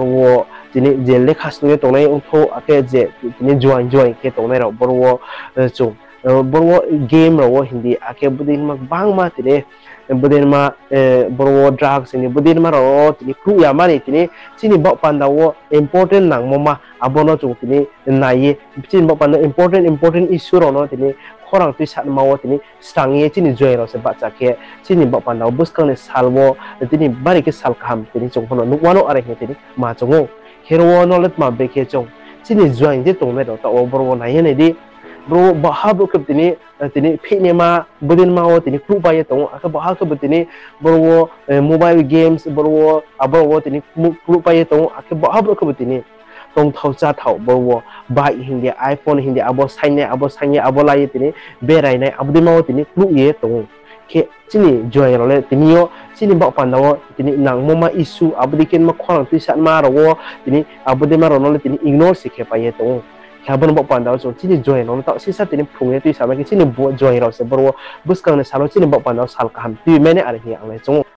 wo tini jelle khasnu tongnai ungtho ake je tini join ke tongnai ro borwo chung borwo game ro hindi ake budin mak bangma tini budin ma borwo drugs ni budin ma ro tini kru ya mani tini chini bok pandawo important nang moma abono chung tini nai chini bok panda important issue ro no tini khorang tu sat mawo tini stangi chini join ro se bacha ke chini bok pandawo buskang ne salwo tini bari ke sal kham tini chung hono nukwano are he tini ma chungo hero no let ma be ke chung chini join je tongnai ro ta borwo nai ne di bro bahab ke tini tini phine ma budin ma o tini kru ba ye tong aka bahab ke tini bro mobile games bro abo tini kru ba ye tong aka bahab ke tini tong thau cha thau bro ba hindi iphone hindi abo saine abo lai tini berai nai abdi ma o tini kru ye tong ke chini joy ro le tini yo chini bak pandawo tini nang moma issue abdi ken ma khwang tu sat ma ro tini abdi ma ro no le tini ignore sikhe pa ye tong khaban bak pandawo so chini joy no ta sisa tini phunge tu sa ma ke chini bo joy ro se bro buskang ne salo chini bak pandawo sal kam tu mene are hi ang le chong